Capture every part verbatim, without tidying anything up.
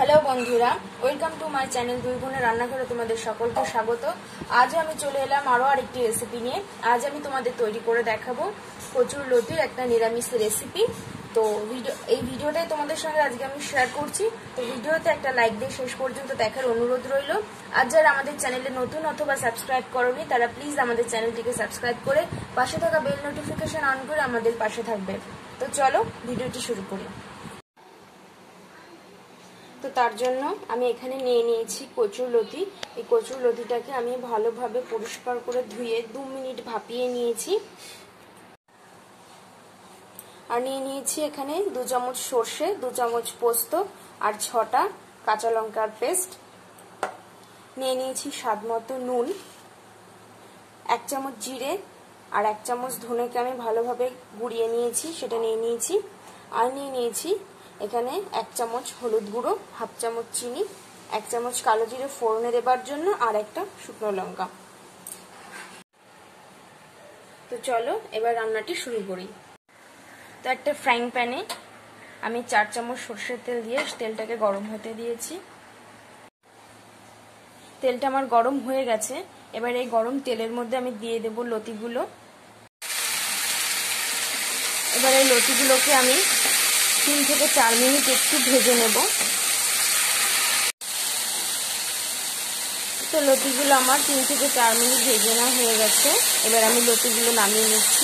Hello बंधुरा welcome to my channel दुई गुणे रान्नाघरे तुम्हादेर सकलके स्वागत। आज आमी चले एलाम आरो आरेकटी रेसिपि निये। आज आमी तुम्हादेर तैरी करे देखाबो कचुर लतिर एकटा निरामिष रेसिपि। तो भिडियो এই ভিডিওটাই তোমাদের সঙ্গে আজকে আমি শেয়ার করছি। তো ভিডিওতে একটা লাইক দিয়ে শেষ পর্যন্ত দেখার অনুরোধ রইল। আর যারা আমাদের চ্যানেলে নতুন অথবা সাবস্ক্রাইব করোনি তারা প্লিজ আমাদের চ্যানেলটিকে সাবস্ক্রাইব করে পাশে থাকা বেল নোটিফিকেশন অন করে আমাদের পাশে থাকবে। তো চলো ভিডিওটি শুরু করি। তো তার জন্য আমি এখানে নিয়ে নিয়েছি কচুর লতি। এই কচুর লতিটাকে আমি ভালোভাবে পরিষ্কার করে ধুয়ে দু মিনিট ভাপিয়ে নিয়েছি। আর নিয়ে নিয়েছি এখানে দু চামচ সরষে, দু চামচ পোস্ত আর ছটা কাঁচা লঙ্কার পেস্ট। নিয়ে নিয়েছি স্বাদমতো নুন, এক চামচ জিরে আর এক চামচ ধনেকে আমি ভালোভাবে গুঁড়িয়ে নিয়েছি, সেটা নিয়ে নিয়েছি। আর নিয়ে নিয়েছি এখানে এক চামচ হলুদ গুঁড়ো, হাফ চামচ চিনি, এক চামচ কালো জিরে ফোড়নে দেবার জন্য আর একটা শুকনো লঙ্কা। তো চলো এবার রান্নাটি শুরু করি। তো একটা ফ্রাইং প্যানে আমি চার চামচ সরষের তেল দিয়ে তেলটাকে গরম হতে দিয়েছি। তেলটা আমার গরম হয়ে গেছে। এবার এই গরম তেলের মধ্যে আমি দিয়ে দেব লতিগুলো। এবার এই লতিগুলোকে আমি তিন থেকে চার মিনিট একটু ভেজে নেব। তো লতিগুলো আমার তিন থেকে চার মিনিট ভেজে নেওয়া হয়ে গেছে। এবার আমি লতিগুলো নামিয়ে নিচ্ছি।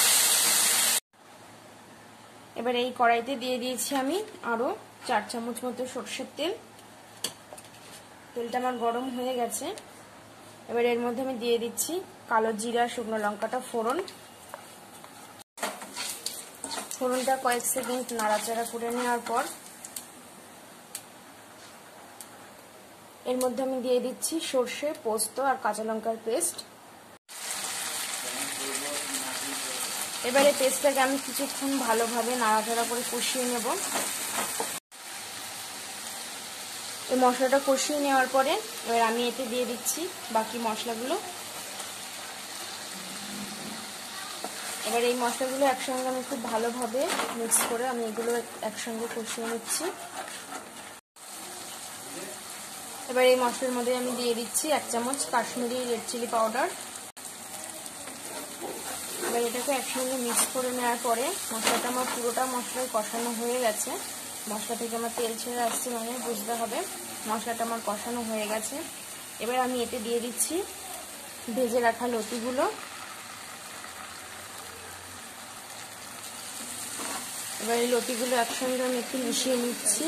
এবার এই কড়াইতে দিয়ে দিয়েছি আমি আরো চার চামচ মতো সরষের তেল। তেলটা আমার গরম হয়ে গেছে। এবার এর মধ্যে আমি দিয়ে দিচ্ছি কালো জিরা, শুকনো লঙ্কাটা ফোড়ন। ফোড়নটা কয়েক সেকেন্ড নাড়াচাড়া করে নেওয়ার পর এর মধ্যে আমি দিয়ে দিচ্ছি সরষে, পোস্ত আর কাঁচা লঙ্কার পেস্ট। এবারে পেস্টটাকে আমি কিছুক্ষণ ভালোভাবে নাড়াচাড়া করে কষিয়ে নেব। এই মশলাটা কষিয়ে নেওয়ার পরে এবার আমি এতে দিয়ে দিচ্ছি বাকি মশলাগুলো। এবার এই মশলাগুলো একসঙ্গে আমি খুব ভালোভাবে মিক্স করে আমি এগুলো একসঙ্গে কষিয়ে নিচ্ছি। এবার এই মশলার মধ্যে আমি দিয়ে দিচ্ছি এক চামচ কাশ্মীরি রেড চিলি পাউডার। এবার এটাকে একসঙ্গে মিক্স করে নেওয়ার পরে মশলাটা আমার পুরোটা মশলায় কষানো হয়ে গেছে। মশলা থেকে আমার তেল ছেড়ে আসছে মানে বুঝতে হবে মশলাটা আমার কষানো হয়ে গেছে। এবার আমি এতে দিয়ে দিচ্ছি ভেজে রাখা লতিগুলো। এবার এই লতিগুলো একসঙ্গে আমি একটু মিশিয়ে নিচ্ছি।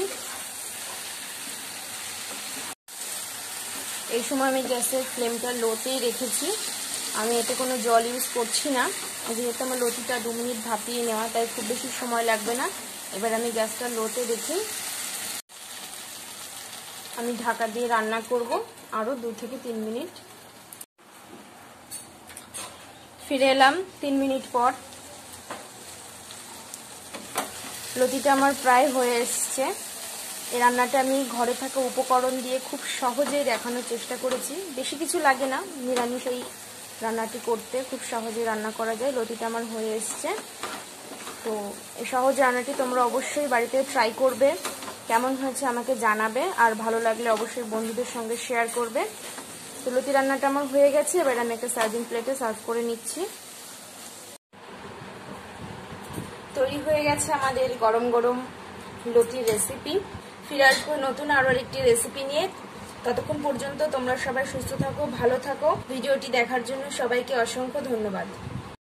এই সময় আমি গ্যাসের ফ্লেমটা লোতেই রেখেছি। আমি এতে কোনো জল ইউজ করছি না, যেহেতু আমার লতিটা দু মিনিট ভাপিয়ে নেওয়া, তাই খুব বেশি সময় লাগবে না। এবার আমি গ্যাসটা লোতে রেখে আমি ঢাকা দিয়ে রান্না করব আরো দু থেকে তিন মিনিট। ফিরে এলাম তিন মিনিট পর। লতিটা আমার প্রায় হয়ে এসছে। এই রান্নাটা আমি ঘরে থাকা উপকরণ দিয়ে খুব সহজেই দেখানোর চেষ্টা করেছি। বেশি কিছু লাগে না, নিরামিষ এই রান্নাটি করতে খুব সহজেই রান্না করা যায়। লতিটা আমার হয়ে এসছে। তো এই সহজ রান্নাটি তোমরা অবশ্যই বাড়িতে ট্রাই করবে, কেমন হয়েছে আমাকে জানাবে, আর ভালো লাগলে অবশ্যই বন্ধুদের সঙ্গে শেয়ার করবে। তো লতি রান্নাটা আমার হয়ে গেছে। এবার আমি একটা সার্ভিং প্লেটে সার্ভ করে নিচ্ছি। তৈরি হয়ে গেছে আমাদের গরম গরম লতির রেসিপি। ফিরে আসবো নতুন আরো একটি রেসিপি নিয়ে। ততক্ষণ পর্যন্ত তোমরা সবাই সুস্থ থাকো, ভালো থাকো। ভিডিওটি দেখার জন্য সবাইকে অসংখ্য ধন্যবাদ।